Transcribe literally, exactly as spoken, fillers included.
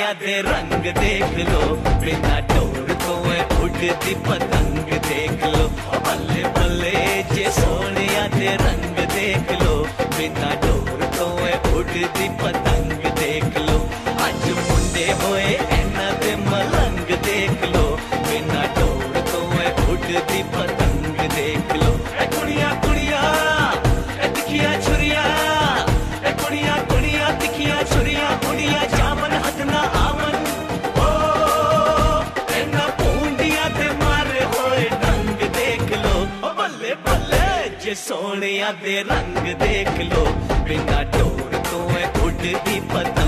सोनिया दे रंग देख लो, बिना डोर तो उड़ती पतंग देख लो। बल्ले बल्ले जे सोनिया दे रंग देख लो, बिना डोर तो उड़ती पतंग देख लो। अज मुंडे होए इन्हां दे मलंग देख लो, बिना डोर तो उड़ती पतंग देख लो। ए कुड़िया कुड़िया ए तिखिया छुरिया, ए कुड़िया कुड़िया तिखिया छुरिया, कुड़िया जावन हथ ना आवन। ओ इन्हां पूंडिया ते मारे होए डंग देख लो। ओ बल्ले बल्ले जे सोनिया दे रंग देख लो, बिना डोर तो उड़ती पतंग